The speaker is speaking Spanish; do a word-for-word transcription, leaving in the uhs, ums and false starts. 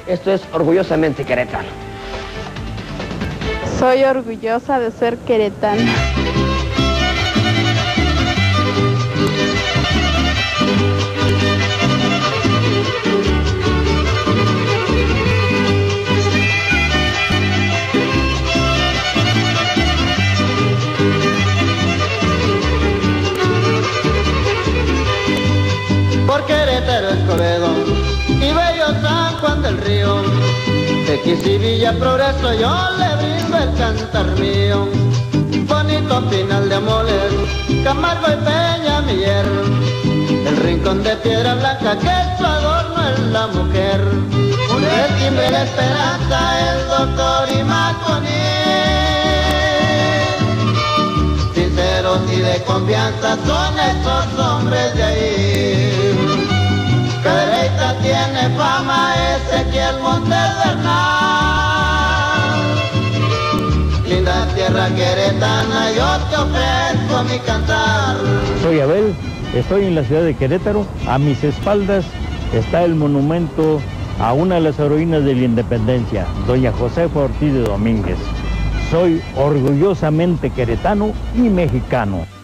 Esto es Orgullosamente Querétaro. Soy orgullosa de ser queretana. Por Querétaro, Escobedo y bello San Juan del Río, Tequis y Villa Progreso yo le brindo el cantar mío. Bonito Pinal de Amoles, Camargo y Peña Miller, el rincón de piedra blanca que su adorno es la mujer. Un timbre de esperanza el doctor Imaconí, sinceros y de confianza son estos hombres de ahí. Cadereyta tiene fama Ezequiel Montes Bernal. Linda tierra queretana, yo te ofrezco mi cantar. Soy Abel, estoy en la ciudad de Querétaro. A mis espaldas está el monumento a una de las heroínas de la independencia, doña Josefa Ortiz de Domínguez. Soy orgullosamente queretano y mexicano.